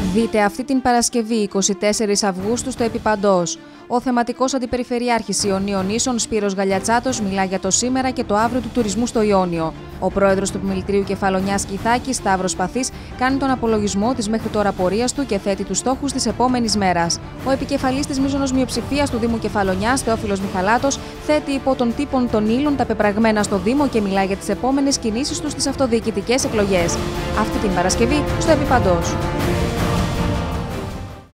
Δείτε αυτή την Παρασκευή 24 Αυγούστου στο Επιπαντός. Ο θεματικός αντιπεριφερειάρχης Ιωνίων Νήσων Σπύρος Γαλιατσάτος μιλά για το σήμερα και το αύριο του τουρισμού στο Ιόνιο. Ο πρόεδρος του Επιμελητηρίου Κεφαλονιάς Κιθάκης, Σταύρος Παθής, κάνει τον απολογισμό της μέχρι τώρα πορείας του και θέτει τους στόχους της επόμενης μέρας. Ο επικεφαλής της μείζωνος μειοψηφίας του Δήμου Κεφαλονιάς, Θεόφιλος Μιχαλάτος, θέτει υπό των τύπων των ύλων τα πεπραγμένα στο Δήμο και μιλά για τις επόμενες κινήσεις του στις αυτοδιοικητικές εκλογές. Αυτή την Παρασκευή στο Επιπαντός.